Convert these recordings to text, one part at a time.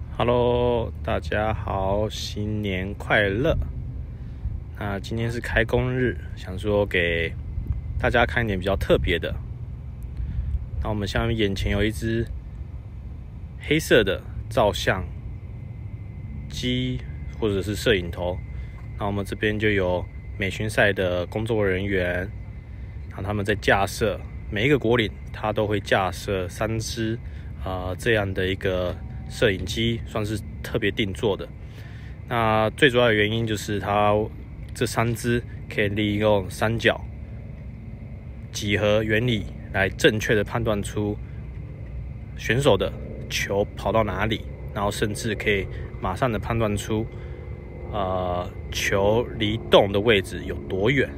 Hello，大家好，新年快乐！那今天是开工日，想说给大家看一点比较特别的。那我们下面眼前有一只黑色的照相机或者是摄影头，那我们这边就有美巡赛的工作人员，那他们在架设每一个国岭，他都会架设3支这样的一个摄影机，算是特别定做的。那最主要的原因就是它这3支可以利用三角几何原理来正确的判断出选手的球跑到哪里，然后甚至可以马上的判断出球离洞的位置有多远。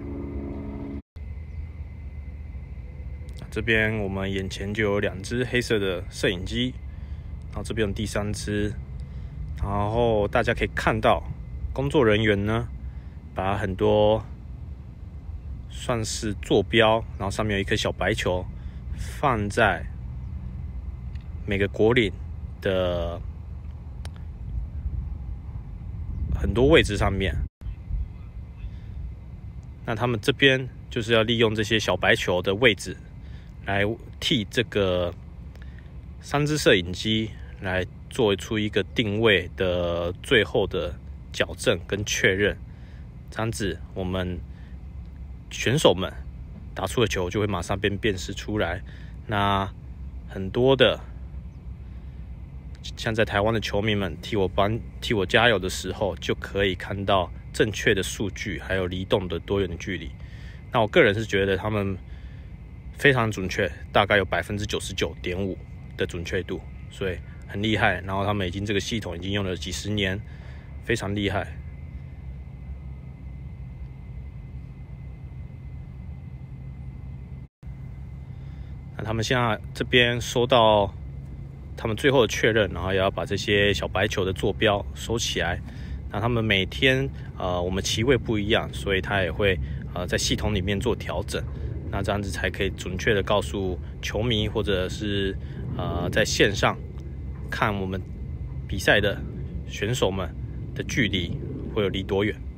这边我们眼前就有2只黑色的摄影机，然后这边有第3只，然后大家可以看到工作人员呢把很多算是坐标，然后上面有一颗小白球放在每个国岭的很多位置上面。那他们这边就是要利用这些小白球的位置来替这个3支摄影机来做出一个定位的最后的矫正跟确认，这样子我们选手们打出的球就会马上被辨识出来。那很多的像在台湾的球迷们替我加油的时候，就可以看到正确的数据，还有离洞的多远的距离。那我个人是觉得他们非常准确，大概有 99.5% 的准确度，所以很厉害。然后他们这个系统已经用了几十年，非常厉害。那他们现在这边收到他们最后的确认，然后也要把这些小白球的坐标收起来。那他们每天我们旗位不一样，所以他也会在系统里面做调整。那这样子才可以准确的告诉球迷，或者是在线上看我们比赛的选手们的距离会有离多远。